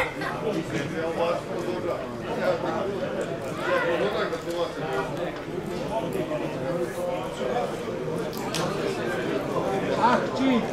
Achti!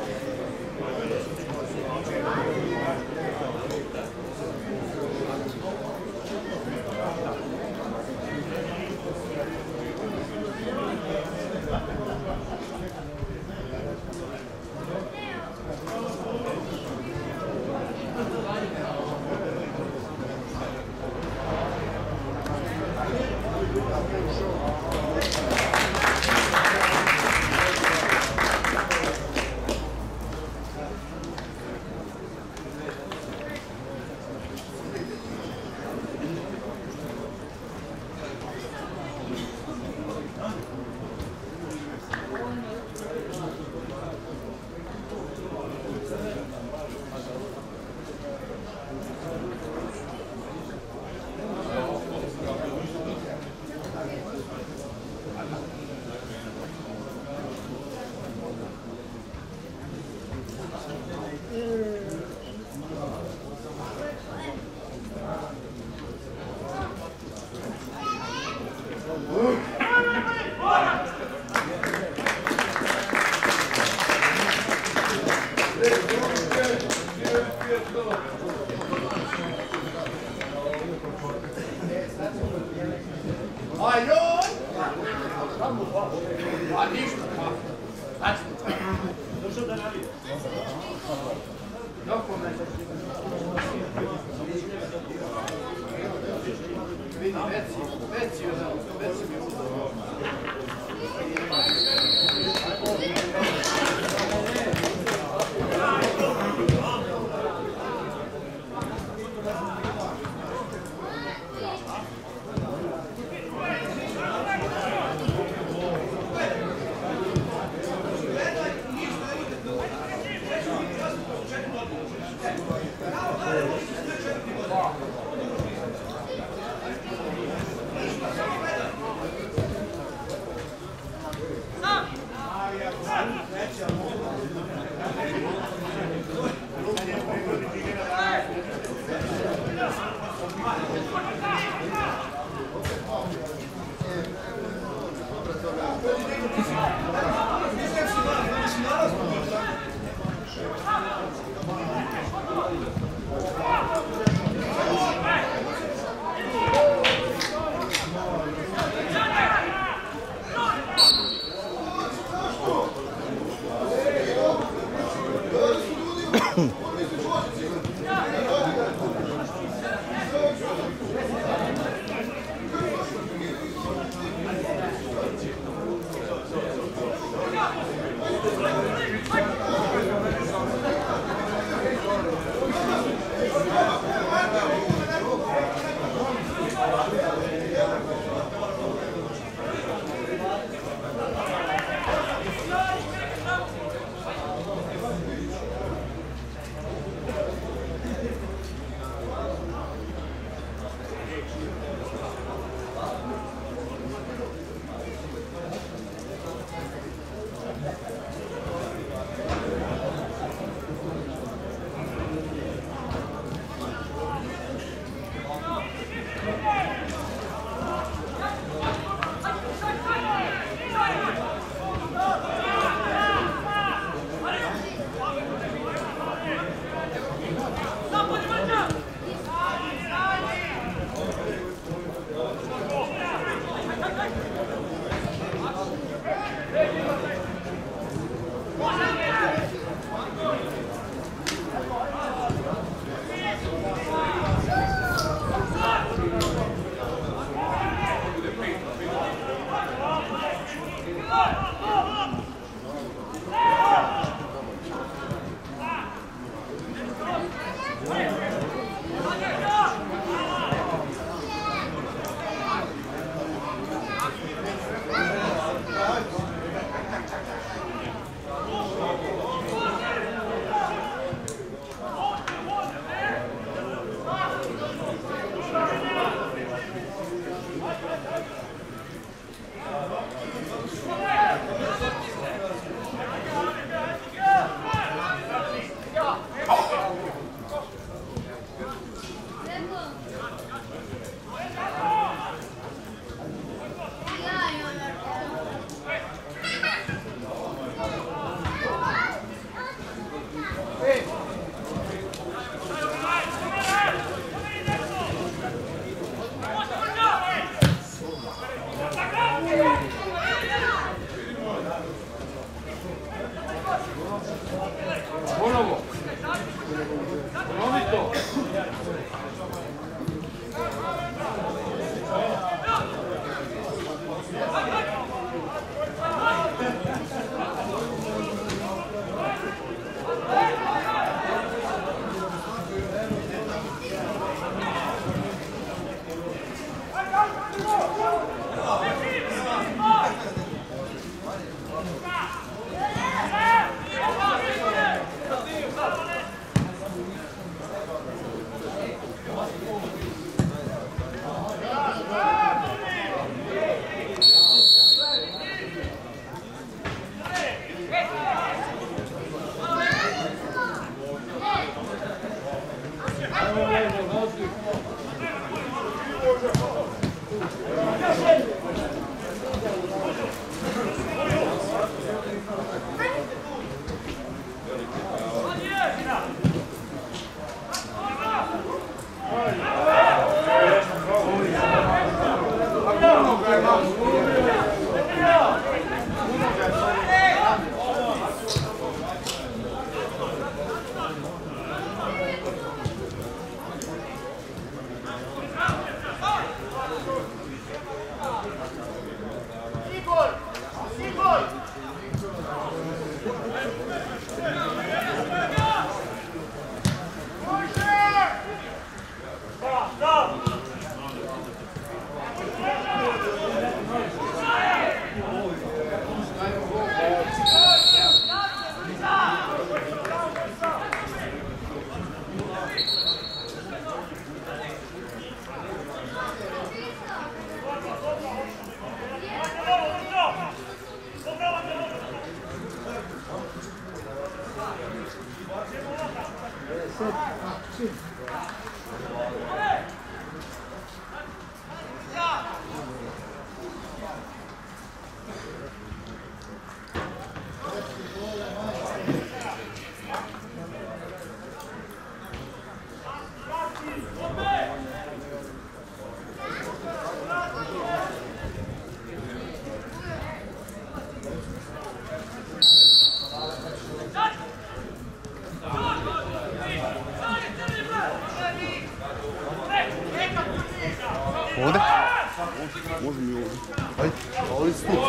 Ovdje? Može mi ovdje. Ajde, ali stup.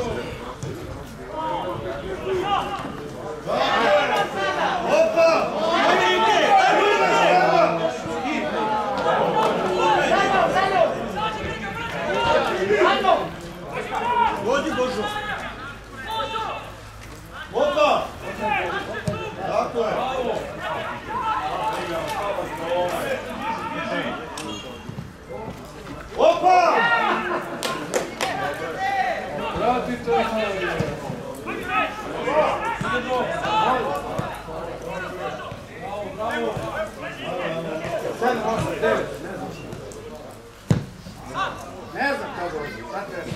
Opa! Vodi Božo! Opa! Tako je! Opa! Vratite! Ne znam kako je, sad je.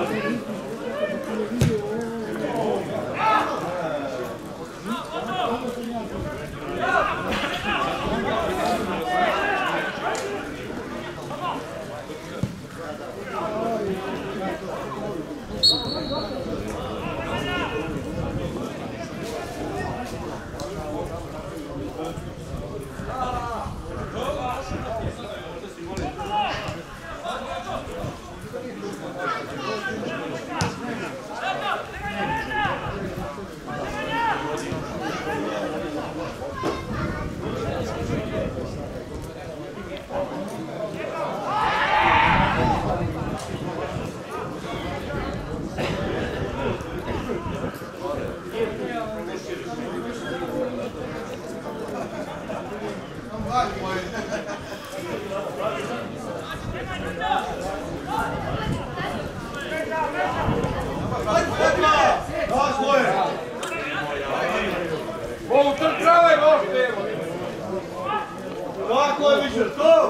Tako je više, to!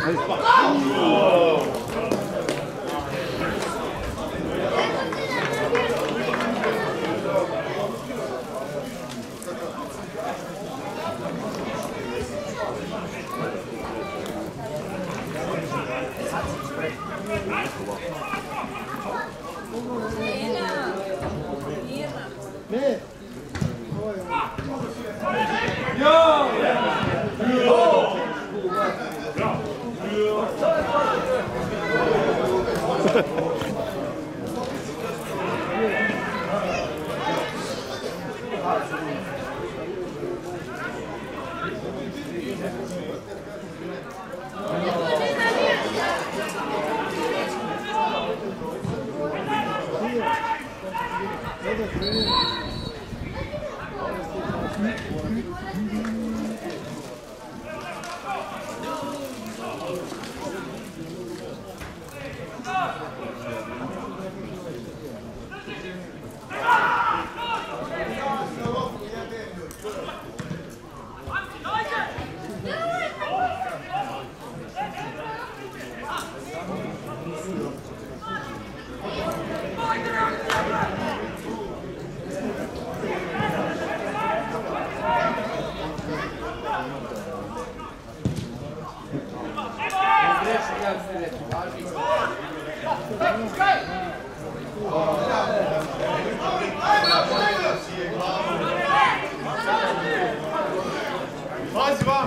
Pazi vam!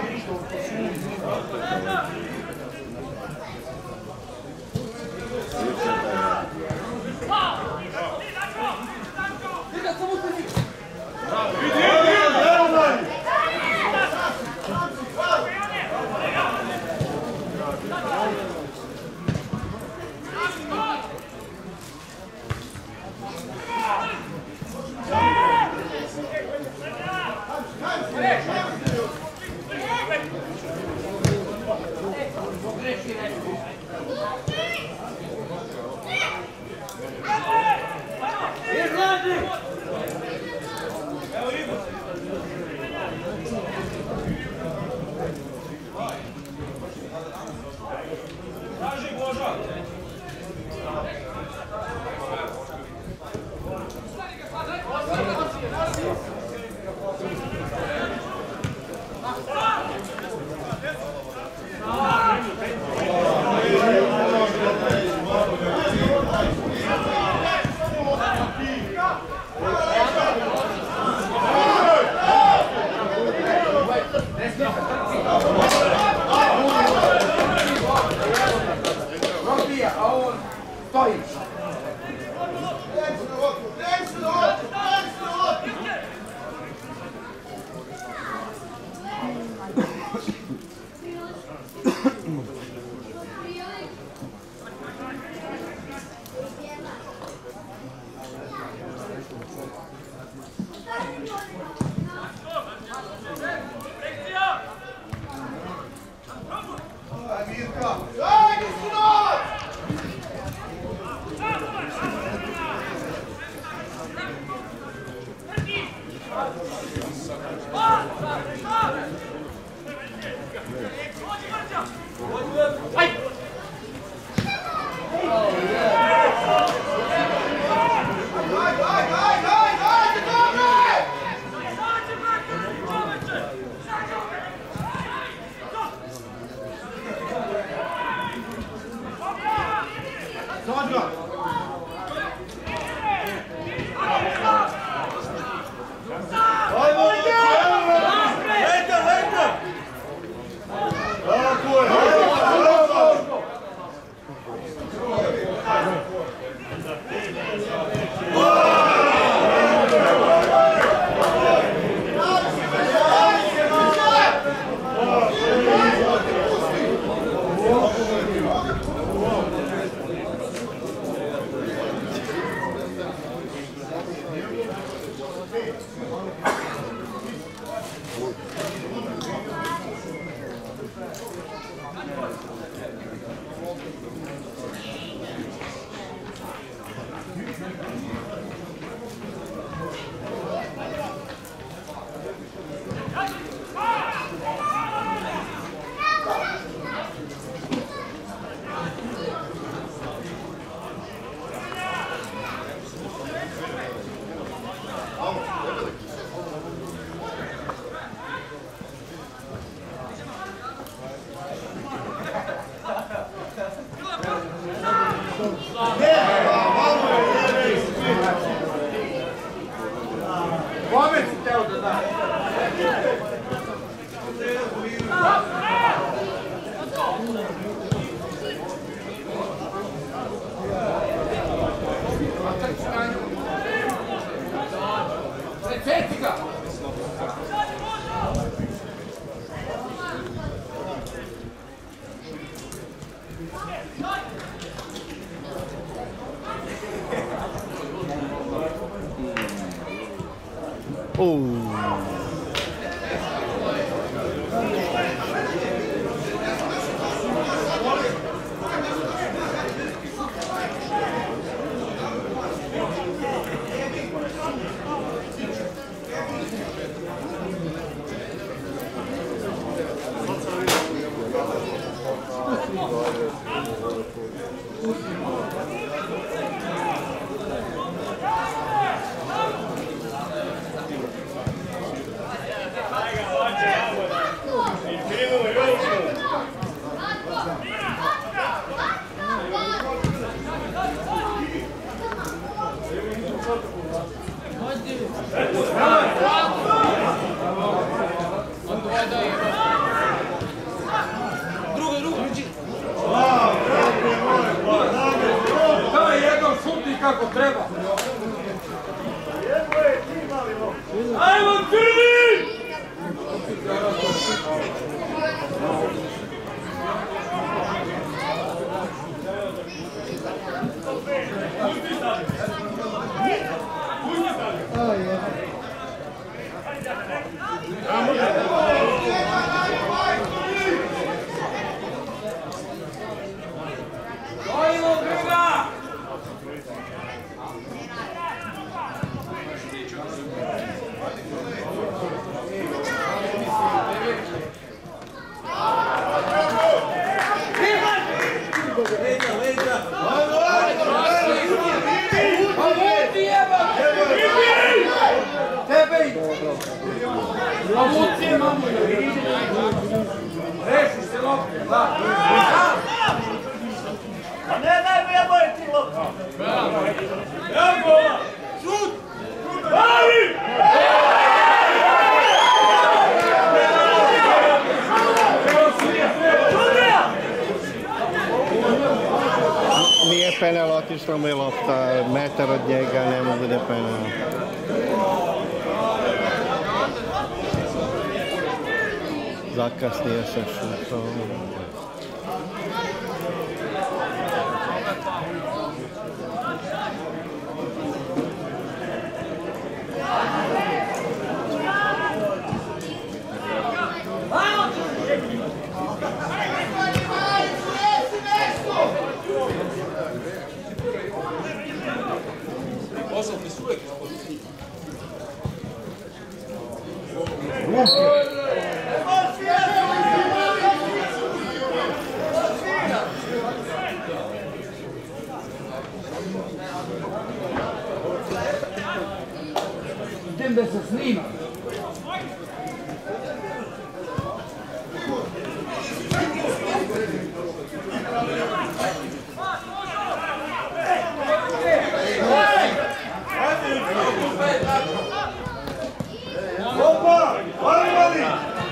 Daj jednom šuti kako treba. Ajmo crni! Reši se lopte, da. Ne, najbolje boje ti lopta. Evo gola! Šut! Bavi! Nije penal, otišla mu je lopta, metar od njega, ne mogu da je penal. Zakasnije sa šutom. Idem da se snima. Opa! Ajmali!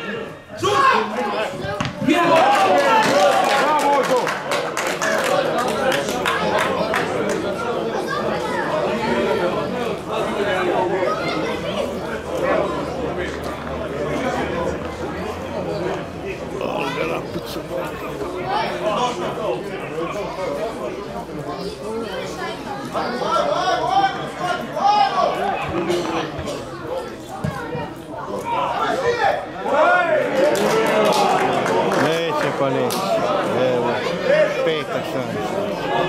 Neće pa neće. Evo, peta šansa.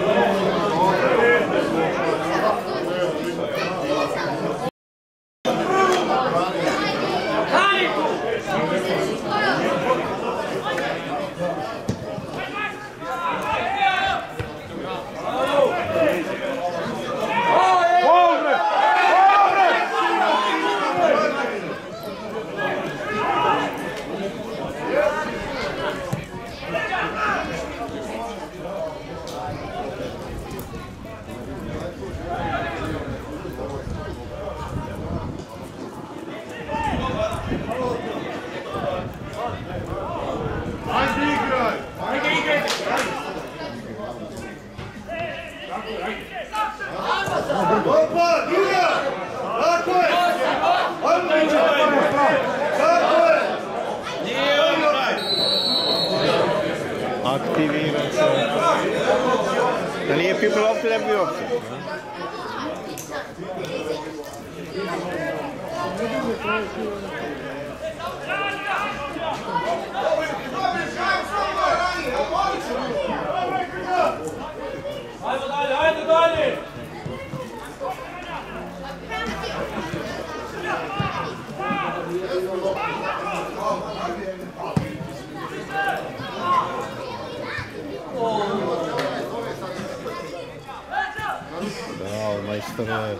Opa, druga! Tako je! Tako je! Aktivira se. Da nije pipla lopta, ne bi uopće. Ajde dalje, ajde dalje! Bravo, majstore.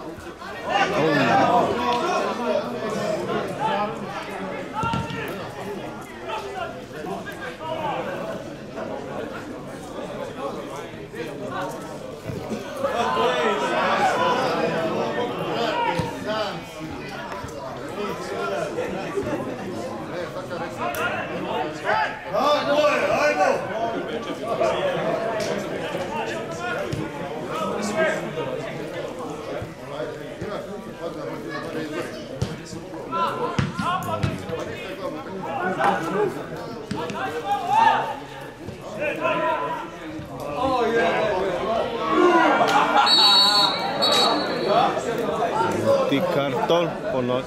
Ti karton ponad.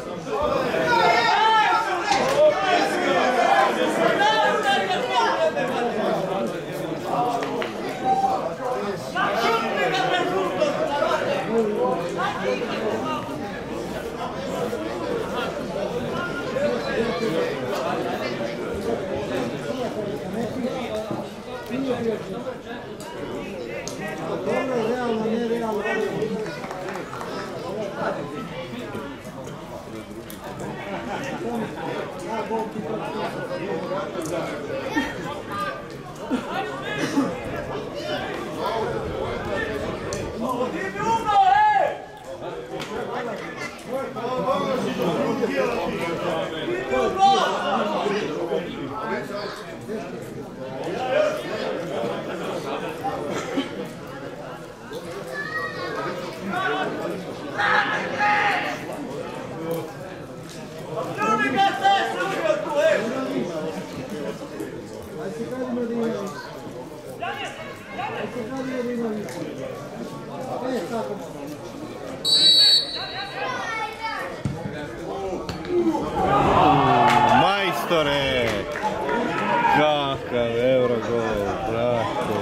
Majstore! Kakav Eurogol, brate.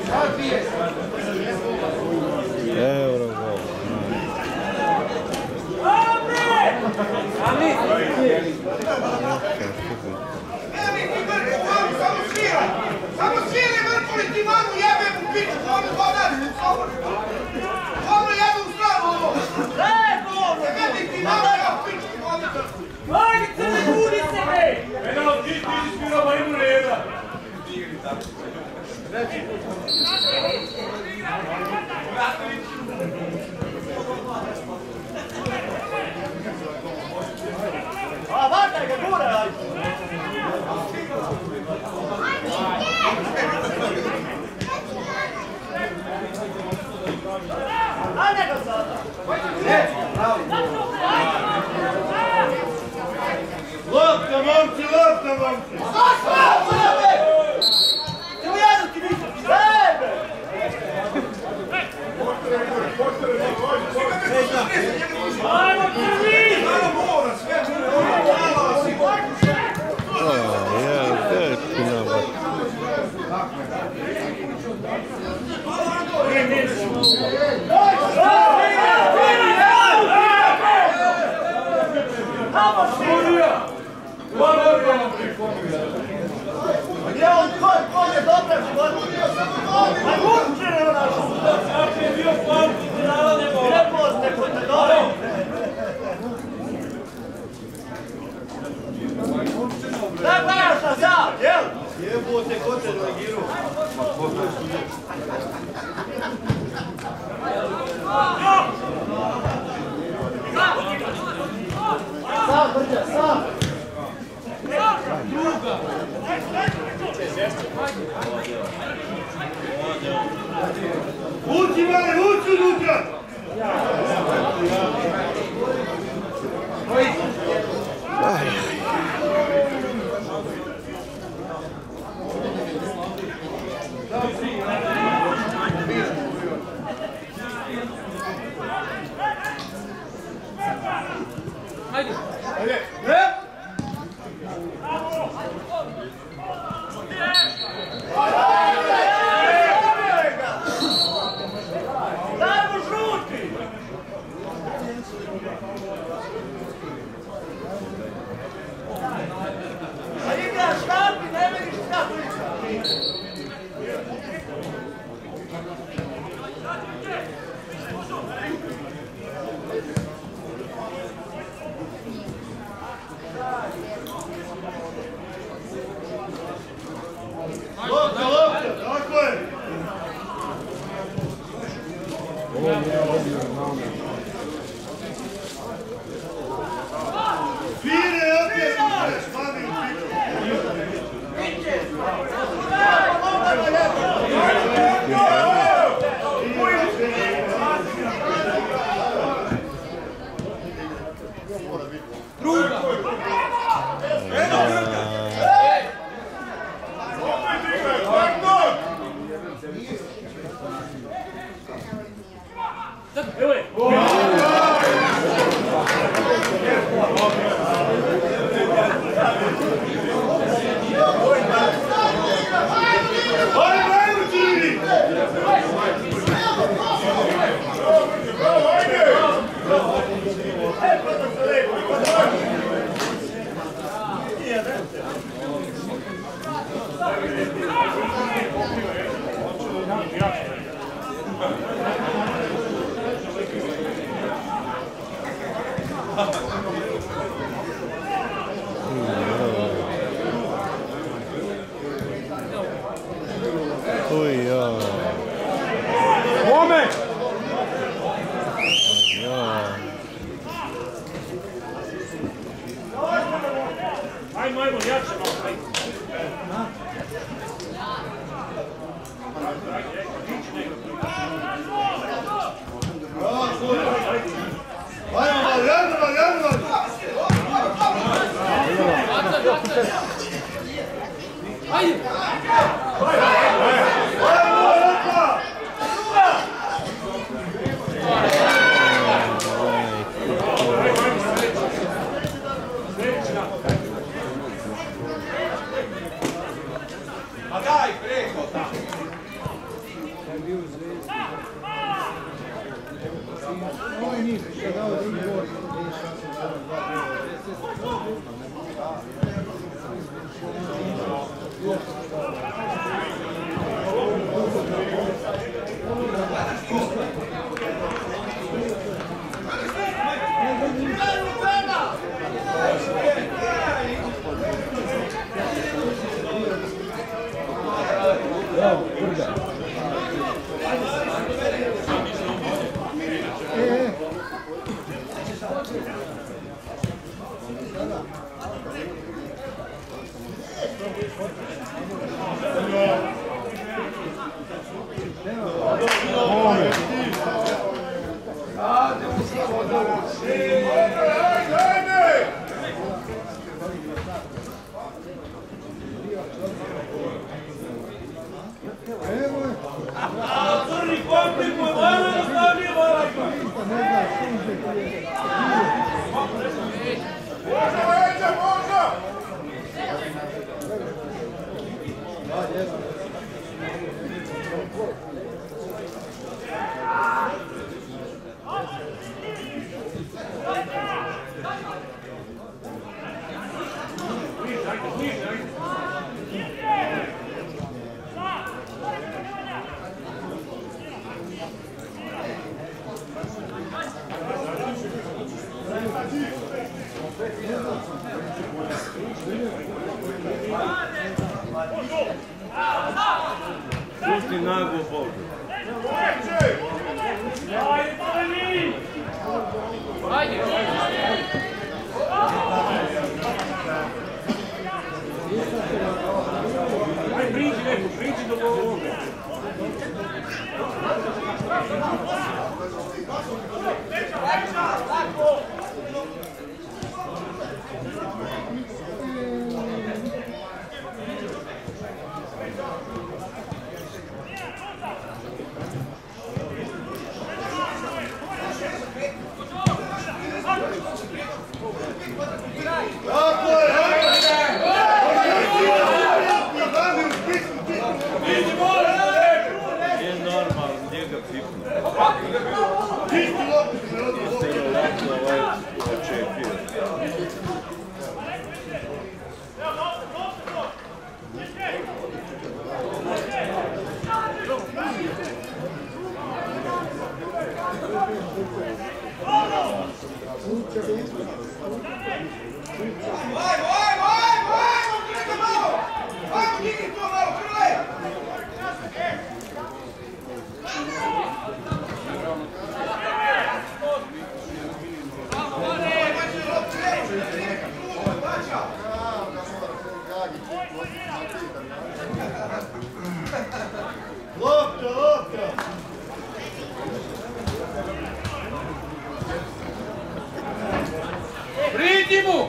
Eurogol. Samo svire vrpoli ti manu jebem u piču, ono jebe u stranu ovo. Jebe ti manu ja u piču, ono. Ajde, crne budi se, bre! Penal, ti ispirava imu reda. A, vataj ga, gura, ajde. Ajde ga sada. Lopta, momci, lopta, momci! Evo jedan ti više, sebe! Ajmo, crni! Gdje on ko je dobra života? A guče ne onašu! Kako je bio plan, generala ne mora. Ne pozne ko te dobro! Da gledaš na sad, jel? Jebote, ko te reagiru? Sam, brđa, sam! Uči, male, uči unutra! Ajde! Uj, joj. Moment! Ajmo, jače malo, ajmo. Pusti naglo Bogu. Priđi do ovoga. Nije normalno, njega pipno. Jeste li ovako očekio? Priđi mu!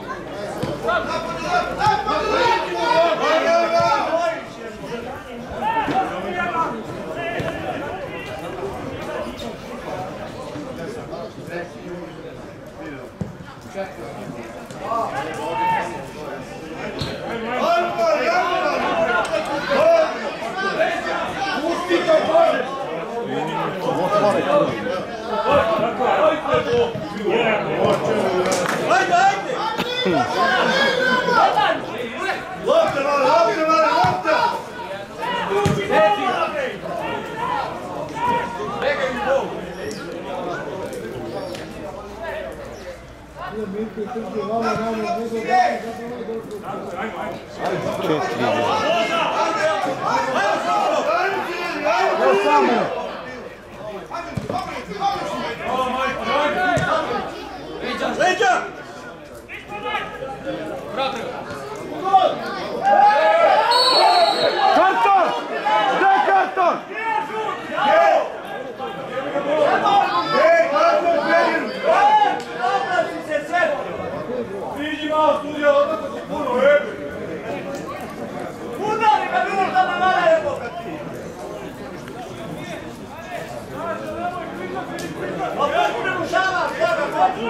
Četiri. Leđa! Karton! Gde je karton? Priđi malo studija, odmah ti puno, Udari ga bilo da me vada je boga ti! Opet premušava, sada hoću!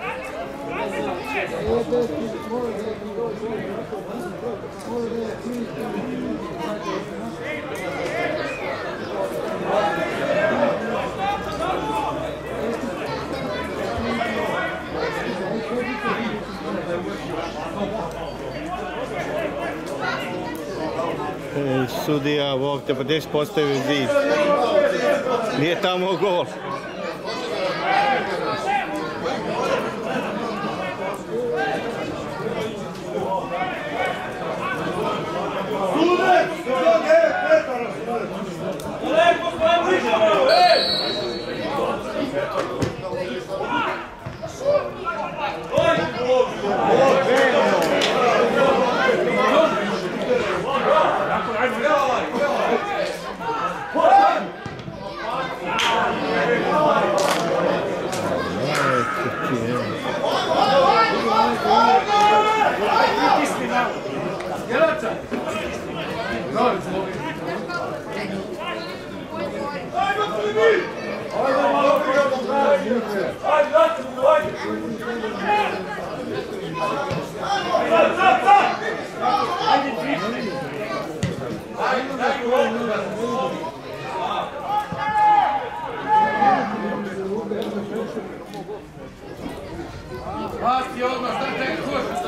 Sudija ovdje, pa gdje si postavio zid? Nije tamo gol. Vasti odmah, šta tek koš?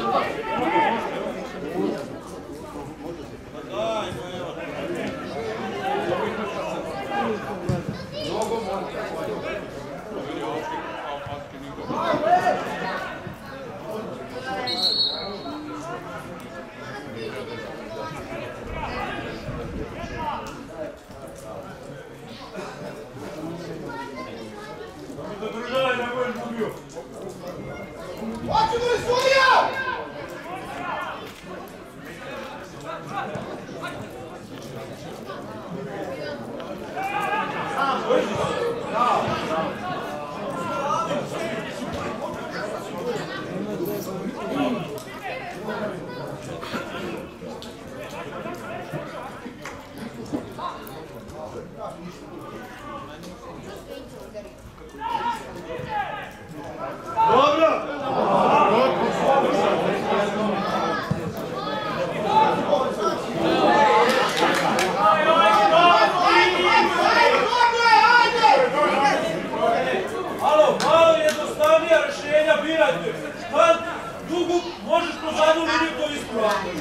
Zadržaj, ne budeš gubio. Hoćemo li sudija? Malo jednostavnija rješenja birajte. Šta dugo možeš po zadnju liniju to ispraviti?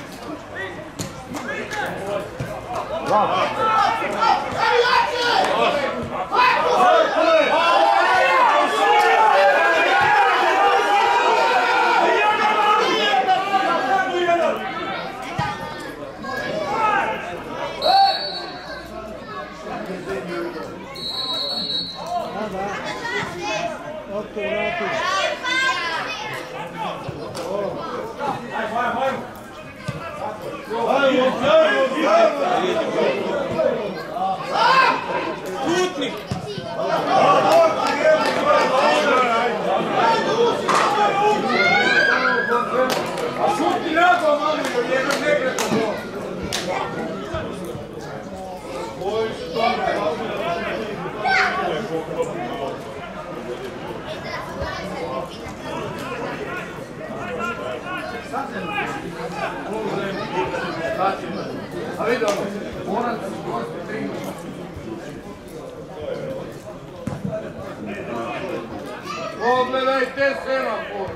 Putnik! A šuti nagom, mali, jedno ne gre to to. A vidi ono, moram da se gosti trinu. Pogledajte semafor.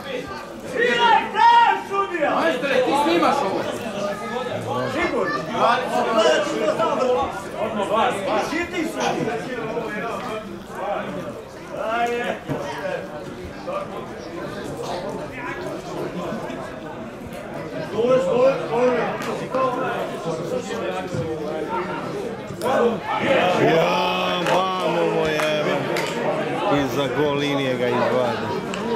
Sviraj, prav sudija! Majstore, ti snimaš ovo? Sigurno? Pa Gledaj ti to samo vrti. Šiti su. Ajde. Ja, vamo mu jebe. Iza gol linije ga izvade.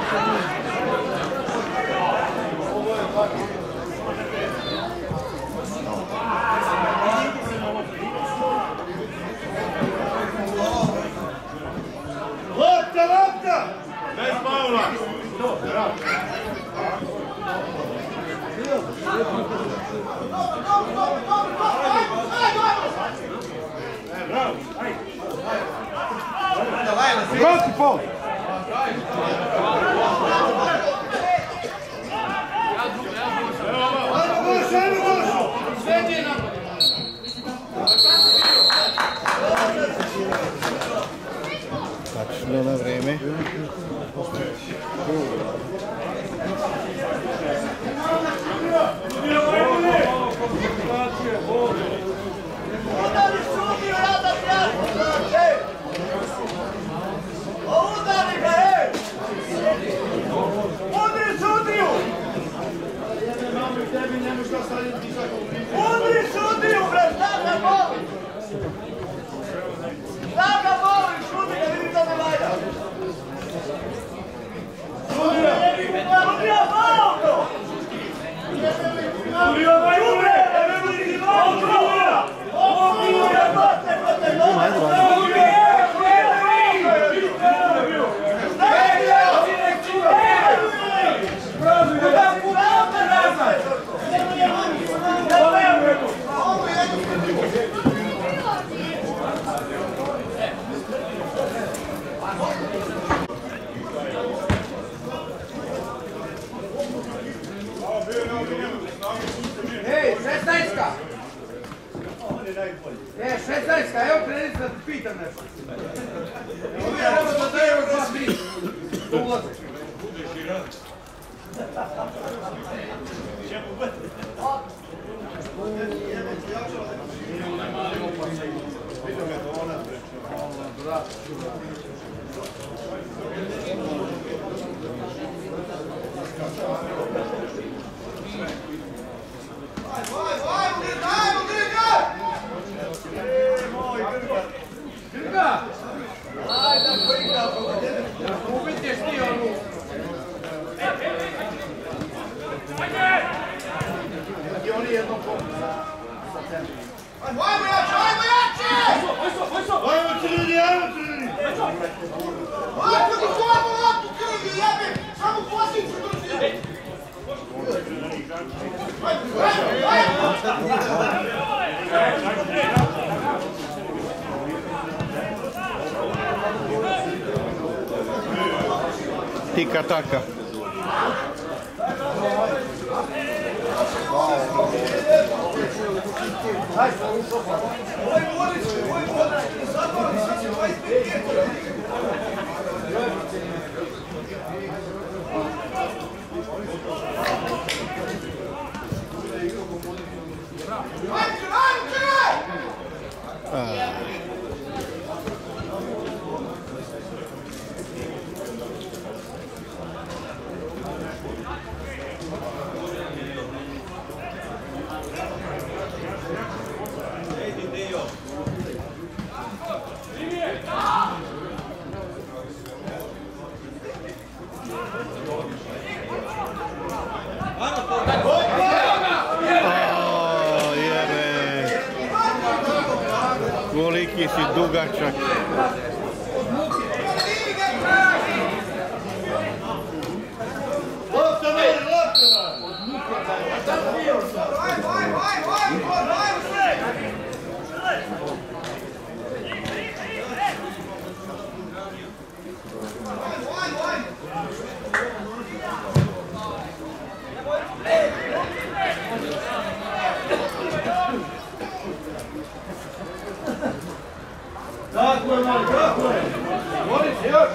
Lopta, lopta! Bez faula! Protiv pol! Tačno na vreme. Udari sudiju, rada prijatno, znači! Udari ga, ej! Udri sudiju! Udri sudiju, bre, šta ga boli? Šta ga boli, šudi ga, vidim da ne valja! Sudija, malo to! Sudija, majure! Ej, 16-ka! E, 16-ka, evo kredit da ti pitam nešto. Evo da dajem 2-3. Ulaze. Grga! Ajde, Grga! Ubitiš ti onu! I oni jednom pomoć sa centrom. Ajmo jače, ajmo jače! Ajmo crveni, ajmo crveni! Ajmo ti čuvamo loptu, krvi, jebe! Samo pozicu drži! Tika taka. Koliki si dugačak. Lopta, meni, lopta! Tako je, mali, tako je! Voli se još!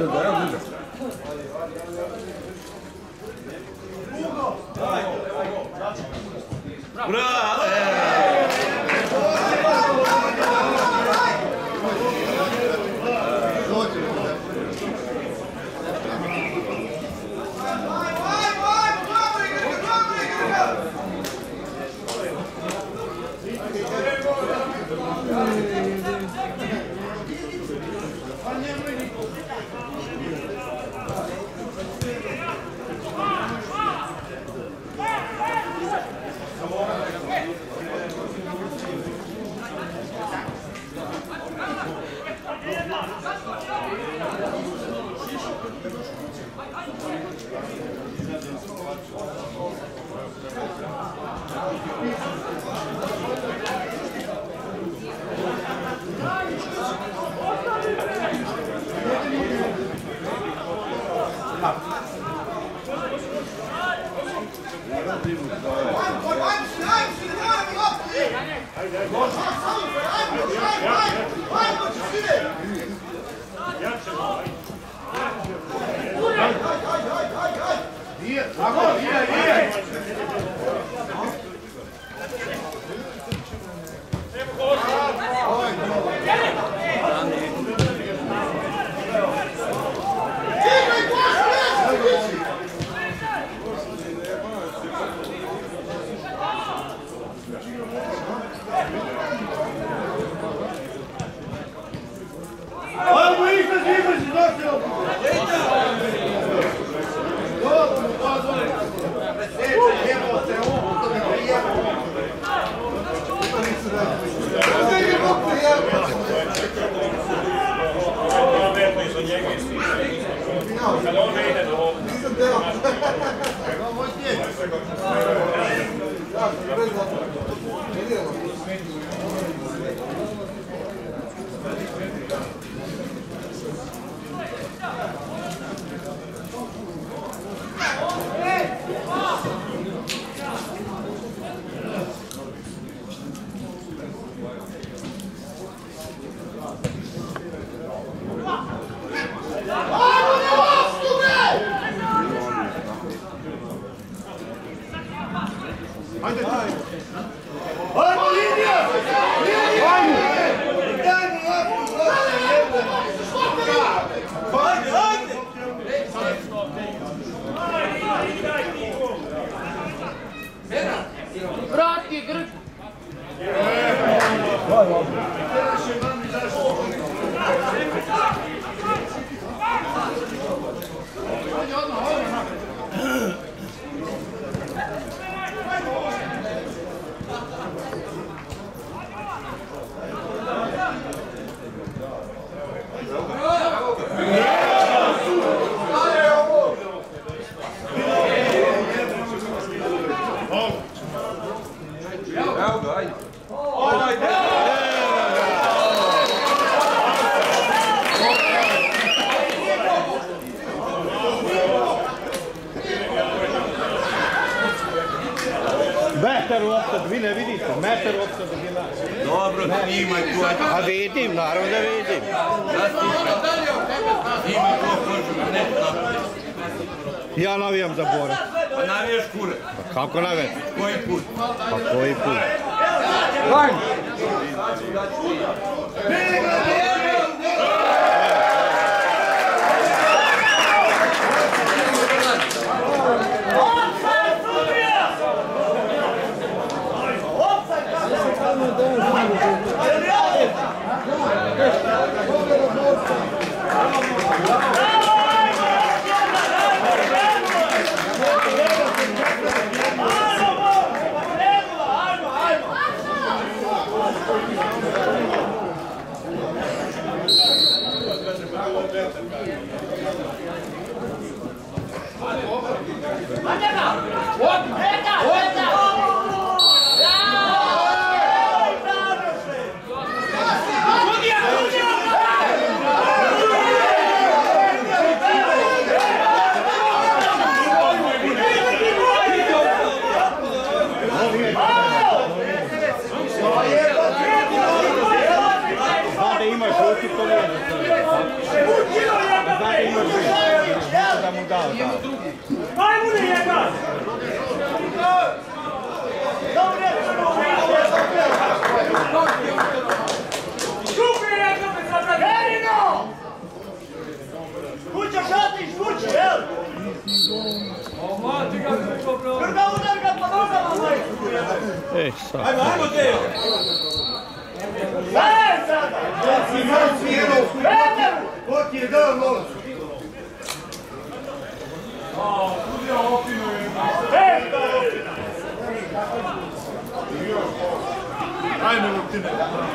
Meter lopta, vi ne vidite, meter lopta da bila. Dobro, snimaj tu. A vidim, naravno da vidim. Snimaj tu, ne znam. Ja navijam za Bora. Pa navijaš kure. Pa kako navijam? Koji put? Pa koji put? Hajde! Njemu drugi. Majmuni njega! Dobre, šupi njega me sad na Verino! Kuća šatiš, kuće, jel? Mati ga kako bravo. Grda udar ga po nogama, majku. Sad. Ajmo, Dejo. Sada! Ko ti je dao novac? Ajme, Lutine.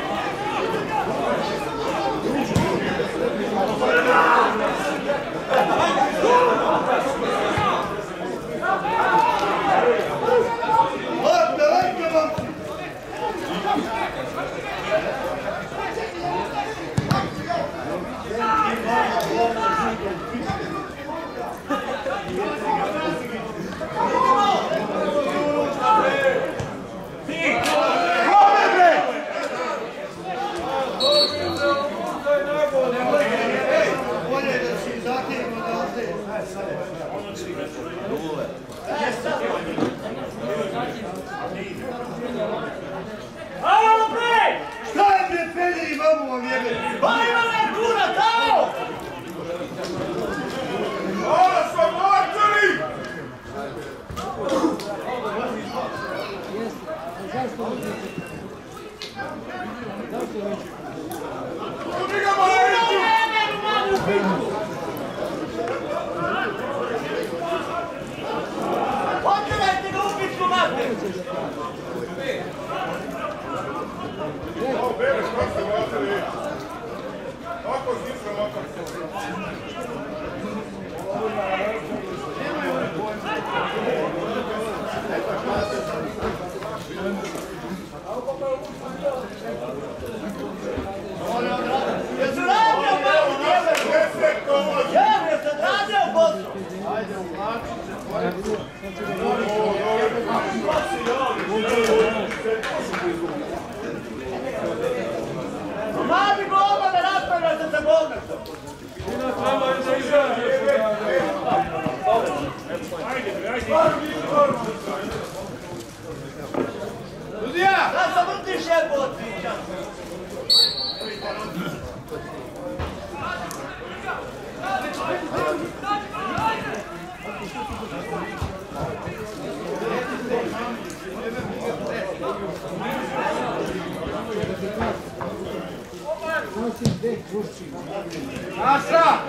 Naša!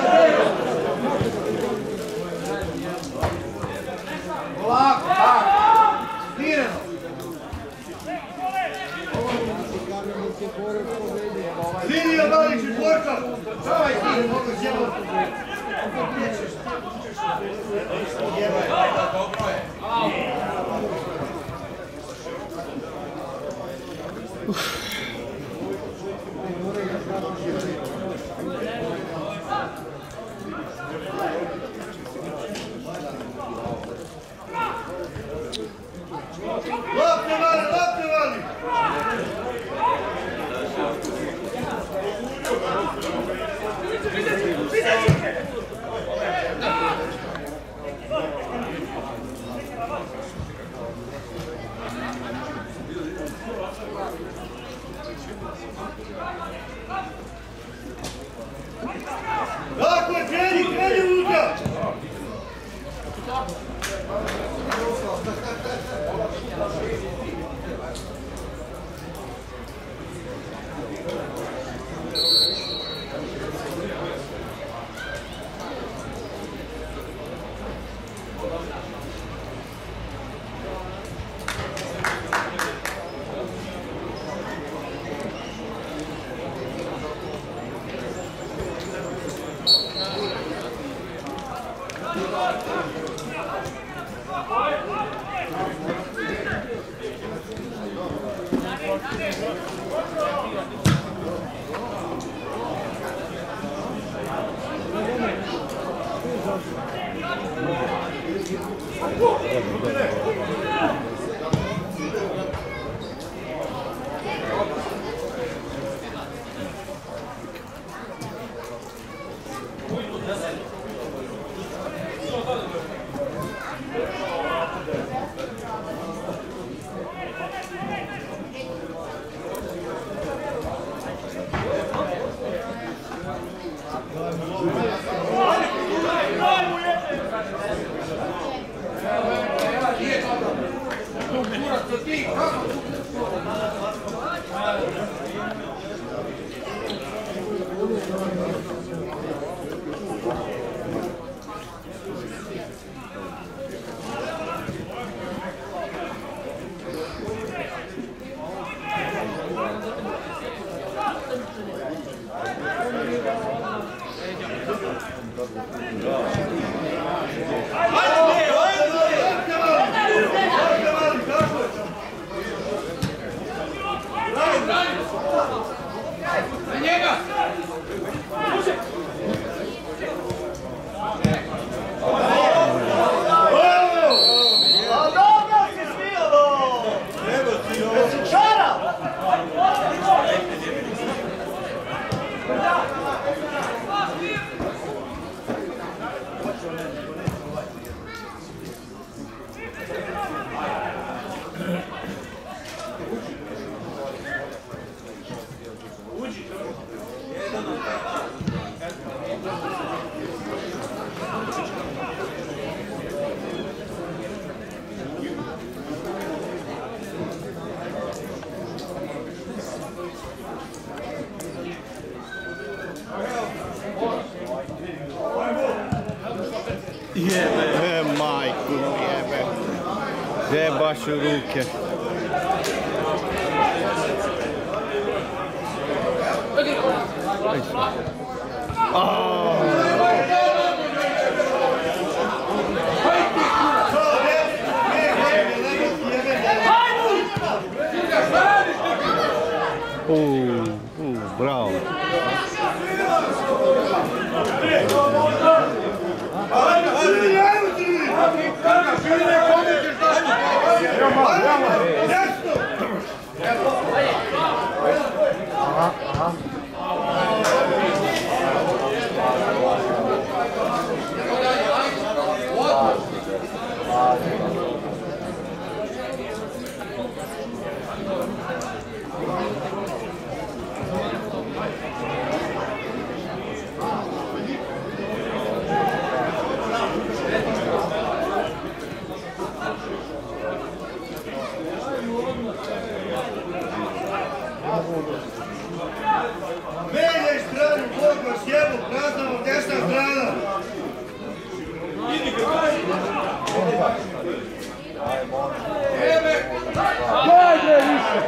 Polako, tako. Smireno. Linija Malić i Borka! Čavaj ti, mogu sjelo. Lopte vali, lopte vali! Majku jebe. Gdje baš u ruke. Bravo. Menjaj stranu, Boga, sjebu, praznamo, desna strana. Dajde više!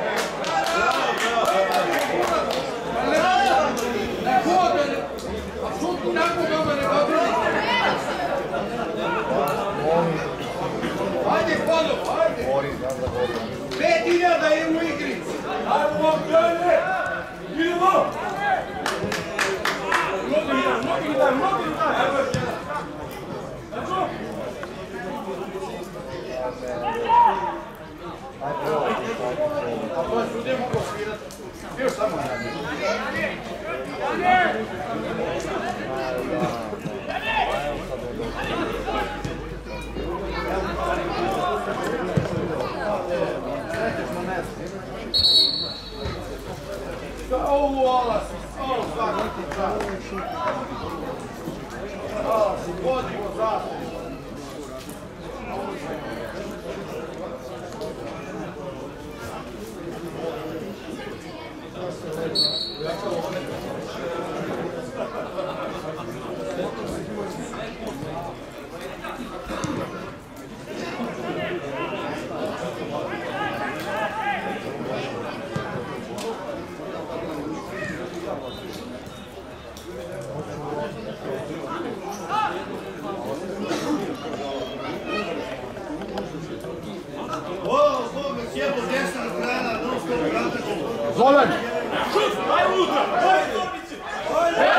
Ne hode! A šutku nakon toga ne dobili! Ajde, Polo, ajde! 5000 je u igri! Ajmo vam krene! Idemo! Mnogi dan! Evo još jedan! Evo! A to je sudimo ko svirati. Još samo jedan. Ovo alas, ovo svaki čas. Alas, vodimo zastavu. Zoran! Šut! Ajde unutra! Ajde Torbici! Ajde!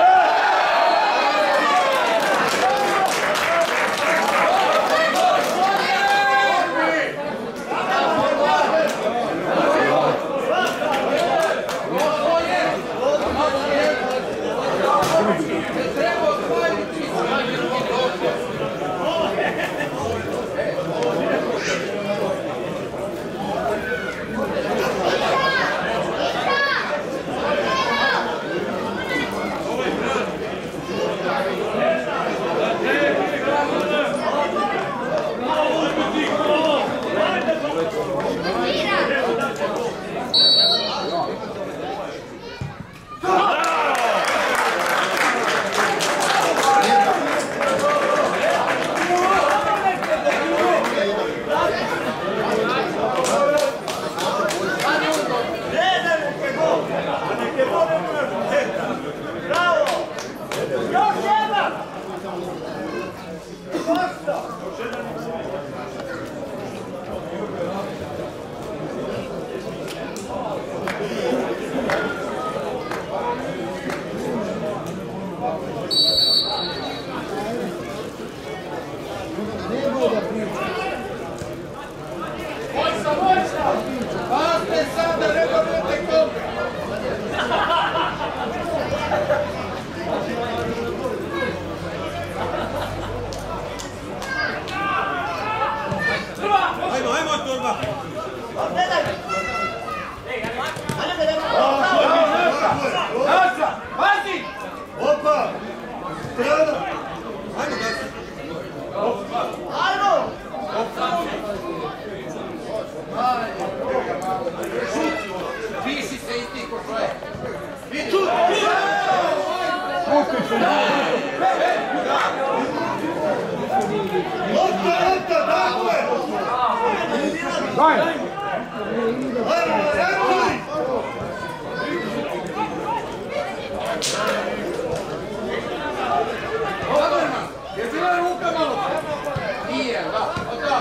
Je bila ruka malo? Nije, da.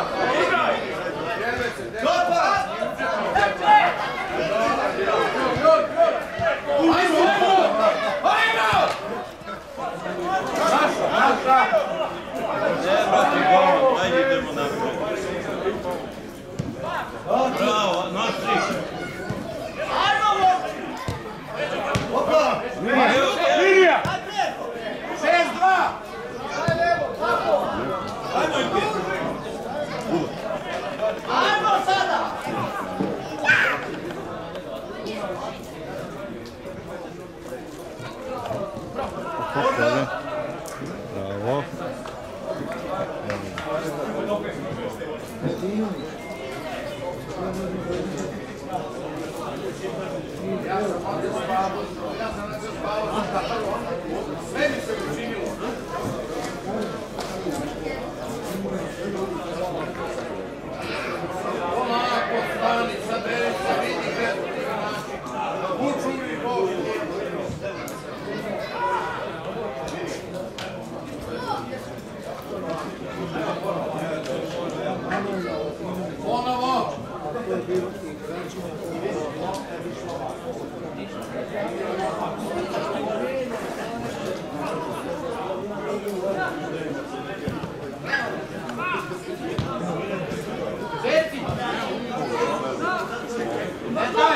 Ajde idemo napred. Bravo, nosi. Linija! 6-2! Ajmo sada! Bravo. Ja sam ovdje spavao, sve mi se učinilo. Polako stani, saberi se, vidi gledati na način. Učuni Bogu. Ponovo. Deci! Ne daj!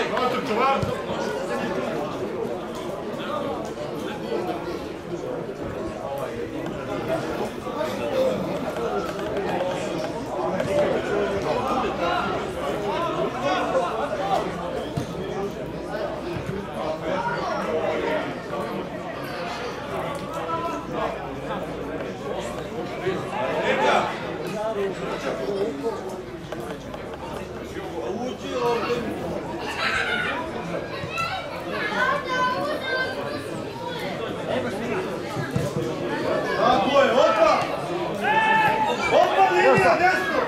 Tako je, opa! Opa, linija, desno!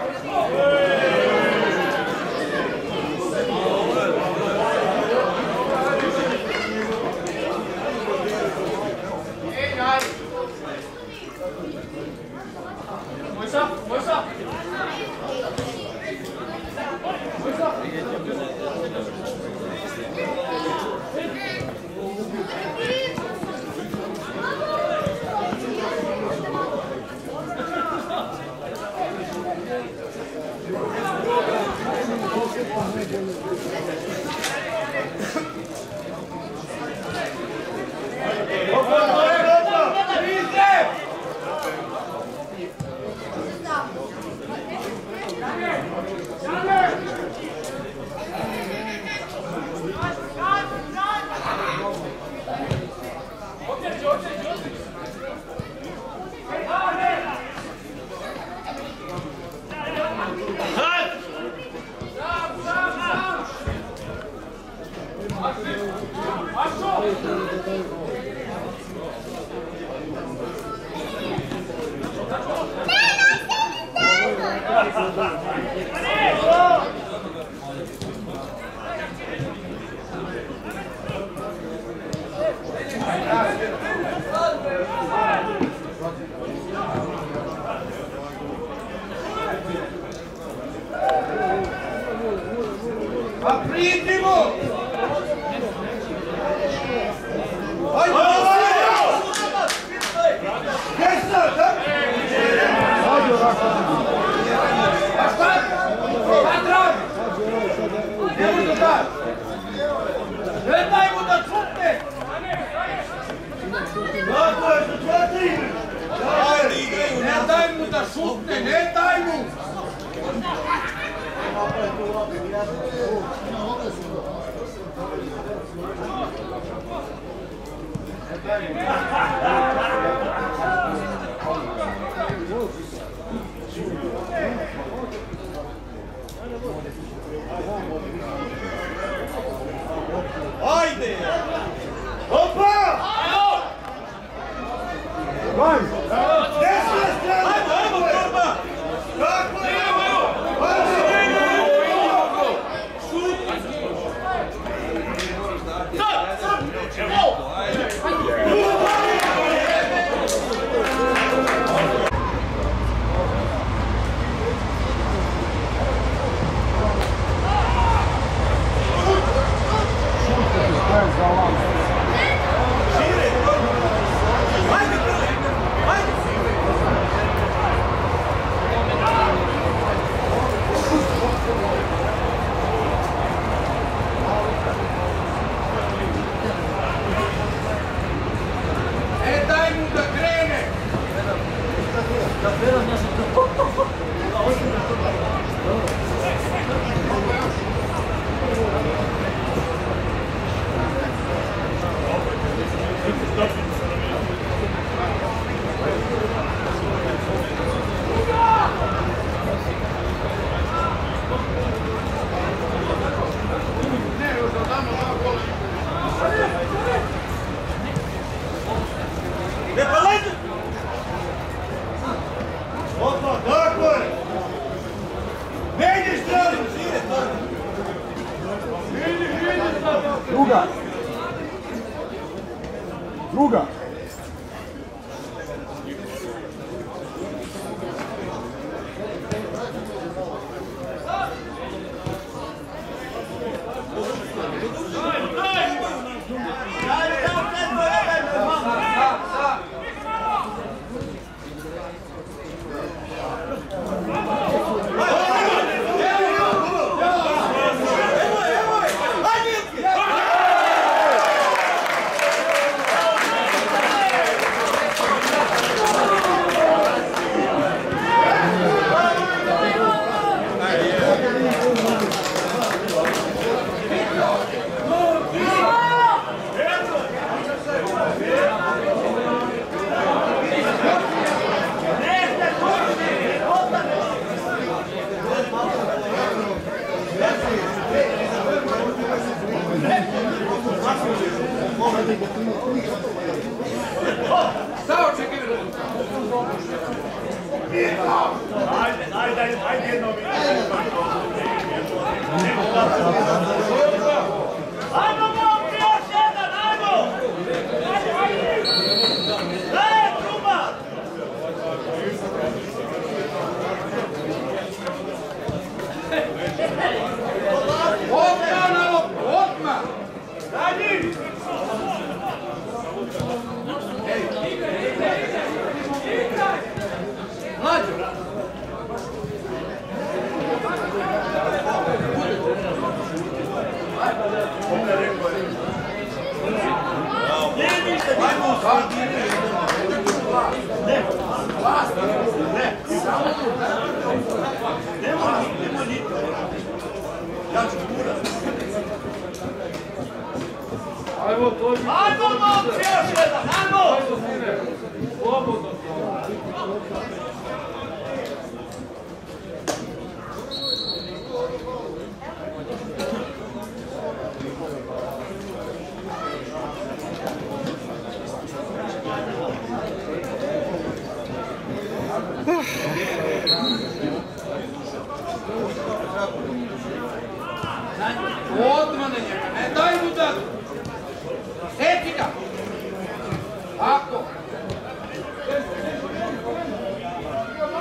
Aprendimo! Ne daj mu da šutne! Ne daj mu da šutne, ne daj mu! Ajde! Opa! Van! Desna strana! Ajmo, ajmo, torba! Tako je! Ajmo! Druga. Odmah na njega, ne daj mu da... Seti ga! Tako!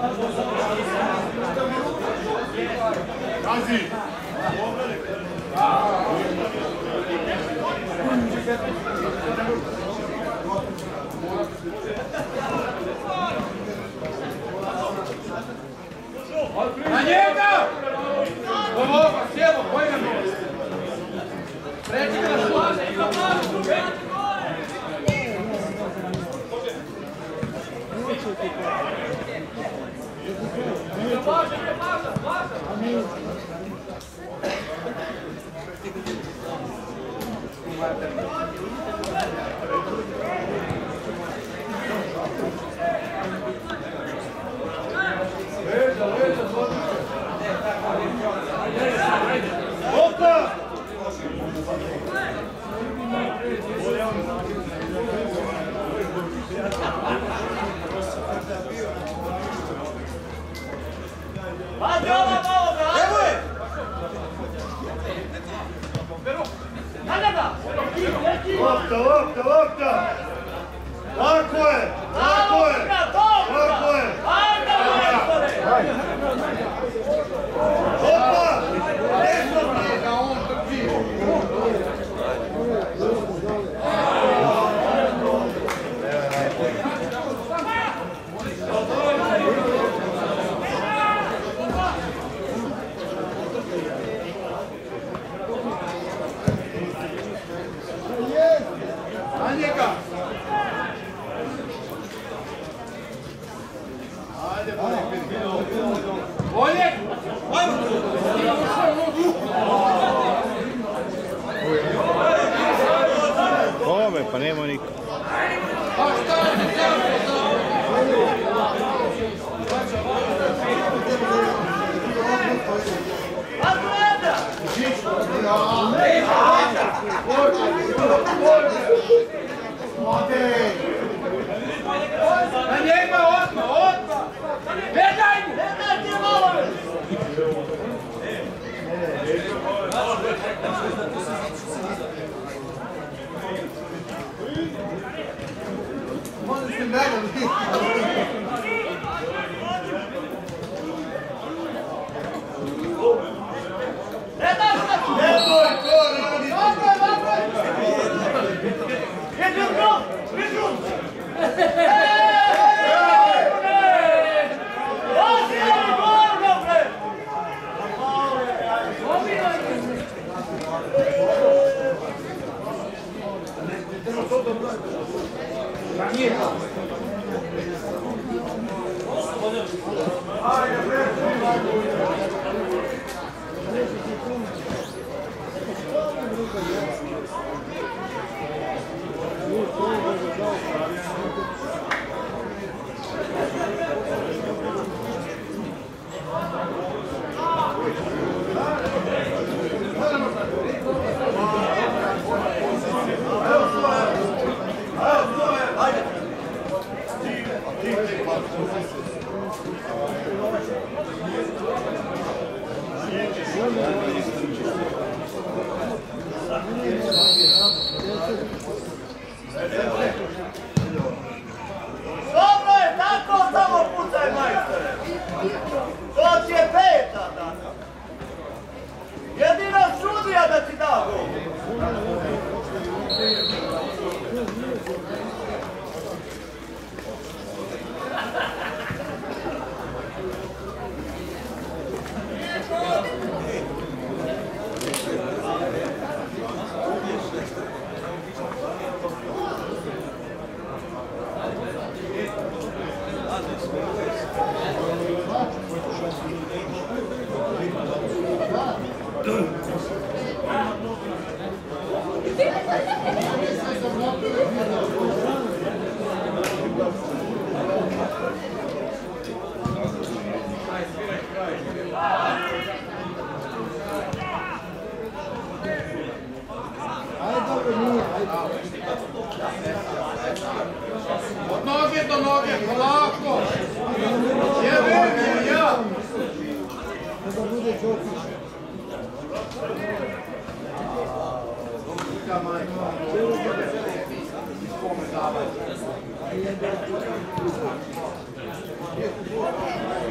Gazi! Na njega! Ovoga, sjelo, koji nam je? Preći ga na šlaze, ima pašu! Lopta! Tako je! Opa! Da on trči! Na njega! Oljek! Kome, pa nema niko. A šta je na njega odmah! Gledaj mu! Gledaj ti malo! Možda se gledali. Dobro je, tako samo pucaj, majstore. To ti je peta, tako. Jedino sudija da ti da gol. Od noge do noge, polako! Jebe, ja! Da bude Đokić. Majka.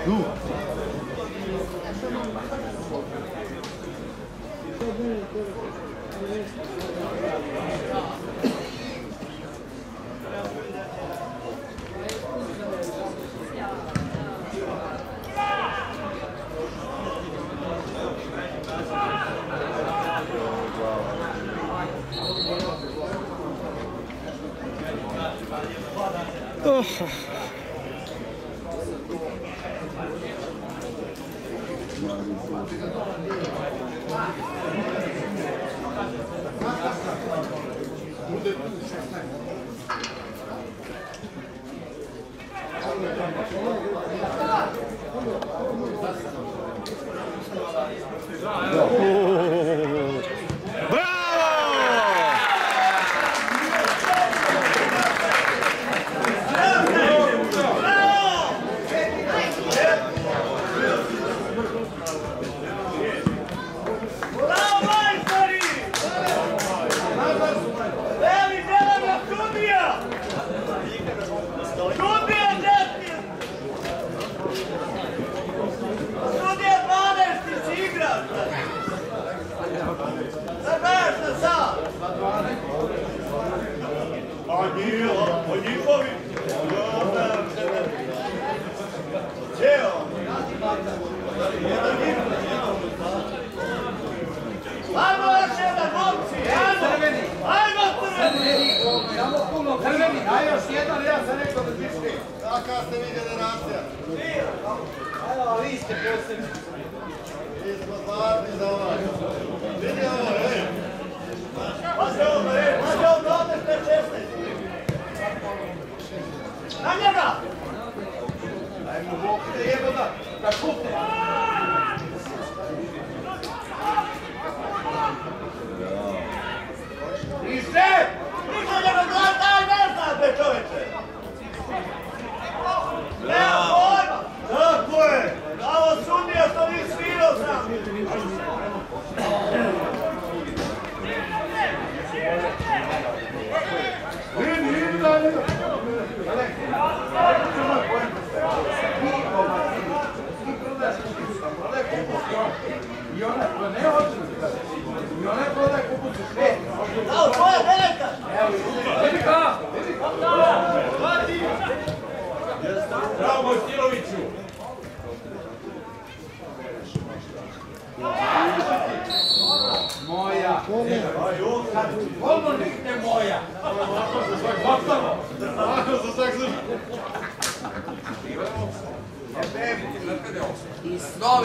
I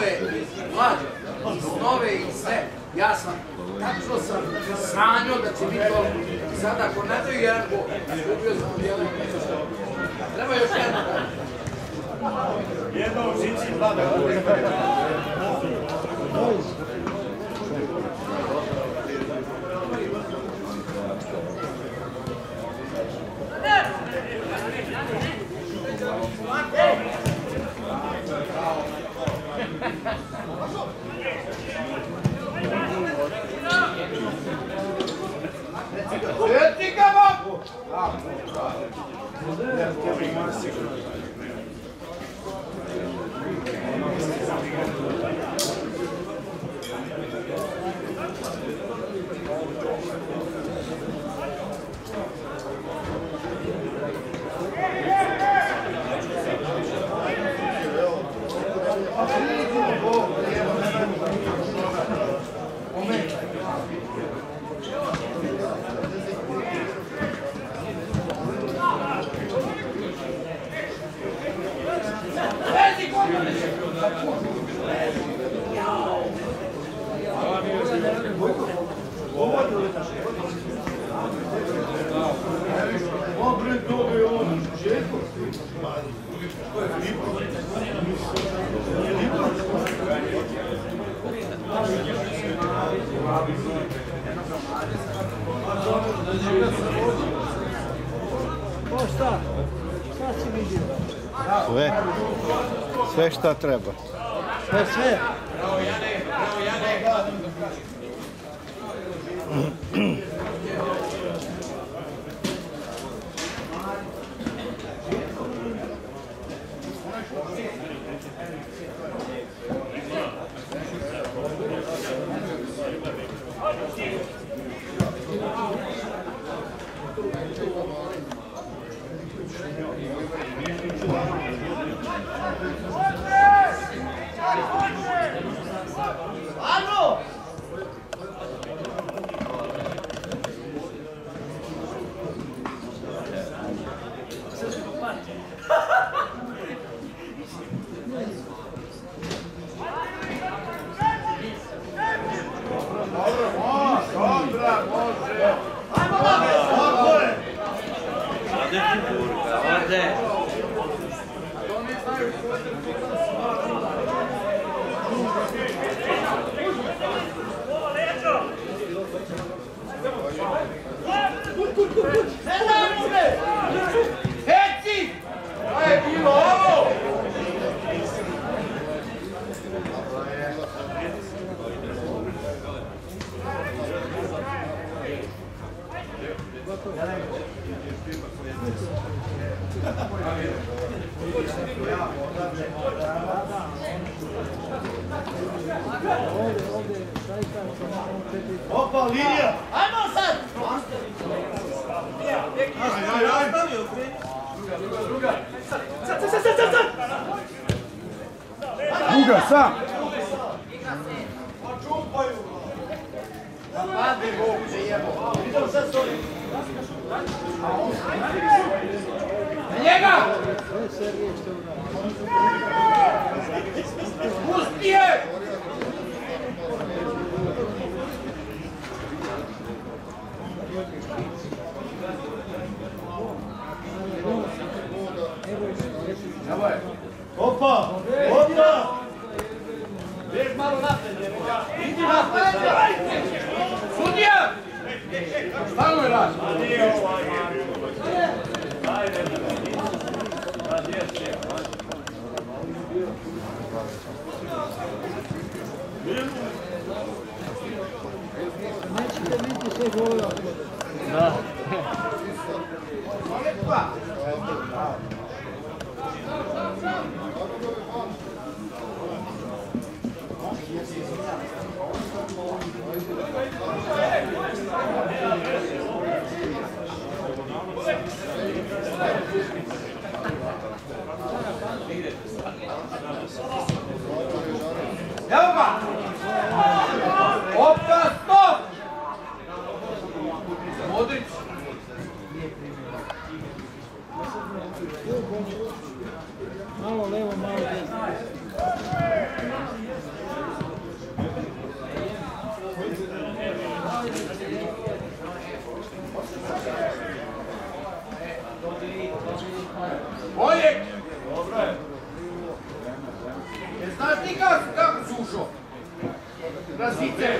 snove i sve. Ja sam, tačno sam sanjao da će biti to. Sada ako ne daju jedan gol, izgubio sam od jedan. Treba još jedno. Jedno u žici, dva da gol. Sve šta treba. Sve. Ano! Ode figurka, ode. Heci! To je bilo ovo! Opa, linija! Ajmo sad! Druga, sam! Njega! Pusti je! Opa! Opa! Bjež malo napred, idi napred! Sudija! Stalno je raz. Evo ga! Opta, stop! Modrić! Malo levo, malo desno. Boljeg! Znaš ti kako si ušao? Na zice!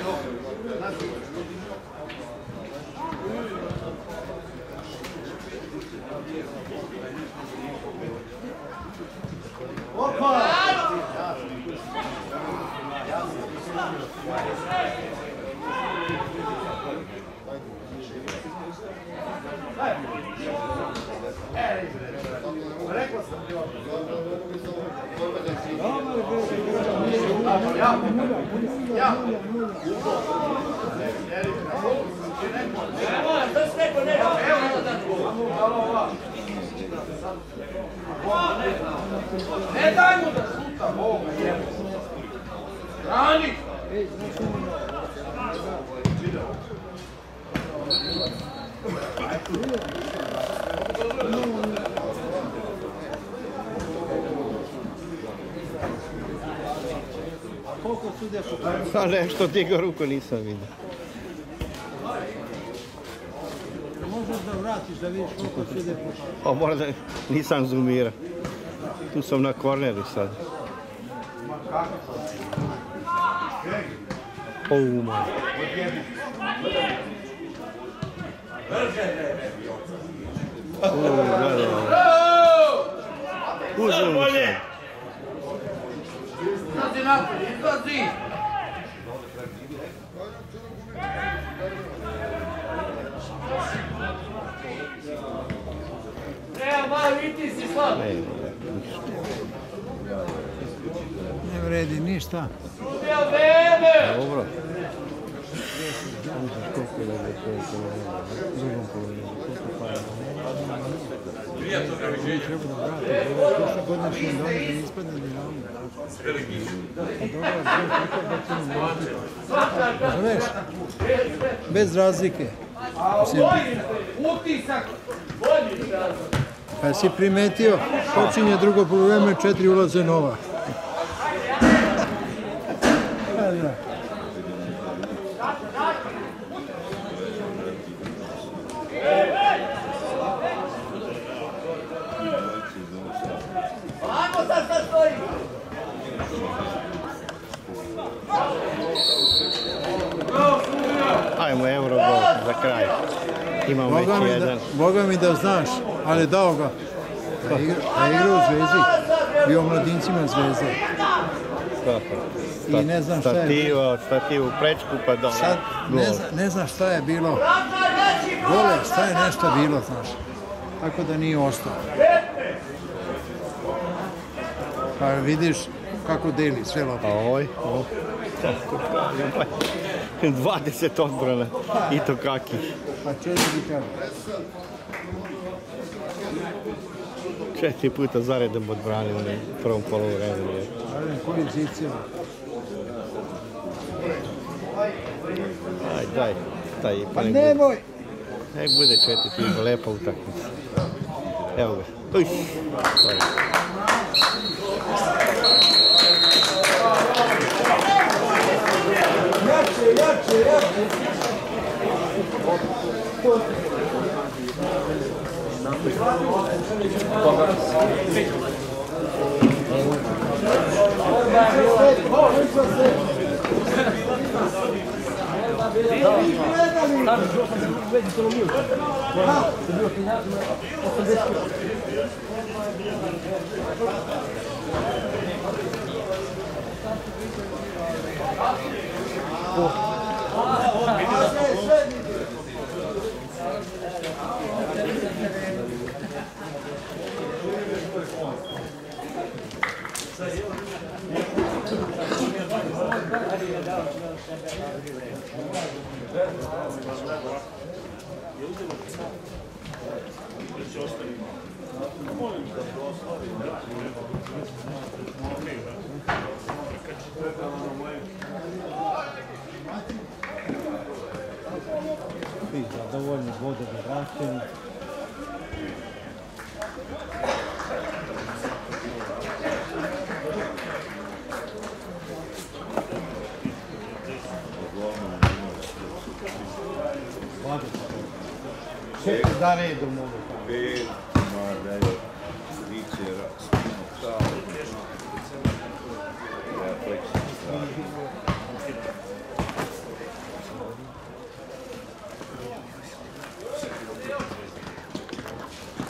Opa! Rekao sam ti ovo. Ja. Ne daj mu da šuta, Boga jebe. Brani! Koliko sudija pokazuje? Pa nešto digao ruku nisam vidio. Možeš da vratiš da vidiš koliko sudija pokazuje. Pa možda nisam zoomirao. Tu sam na korneru sad. Ma. Uzem se. Izlazi napred, izlazi! Treba malo i ti si slab. Ne vredi ništa. Sudija vreme! Dobro. Koliko je da je to drugom polovinom? Koliko para? nije trebao da vrati. Prošle godine su im dali da ne ispadne Dinamo. A dobar je takav da će nam vratiti. Razumeš? Bez razlike. Utisak bolji razlike. Pa si primetio, počinje drugo poluvreme, 4 ulaze nova. Ajmo sad sad stoji. Ajmo Eurogol za kraj. Imamo već jedan. Boga mi da znaš, ali dao ga. Da igra u Zvezdi, bio mladincima Zvezde. I ne znam šta je. Stativu prečku pa dole. Sad ne znam šta je bilo. Gole, šta je nešto bilo, znaš. Tako da nije ostao. Pa vidiš kako deli sve lopte. A ovoj, 20 odbrana i to kakih. Pa 4 kada. 4 puta zaredom odbranio u prvom poluvremenu. Ali koji ziceva. Daj, taj Pa nemoj! Nek bude 4, lepa utakmica. Evo ga. Jače. Svi zadovoljni, bodovi vraćeni. Za redom mogu.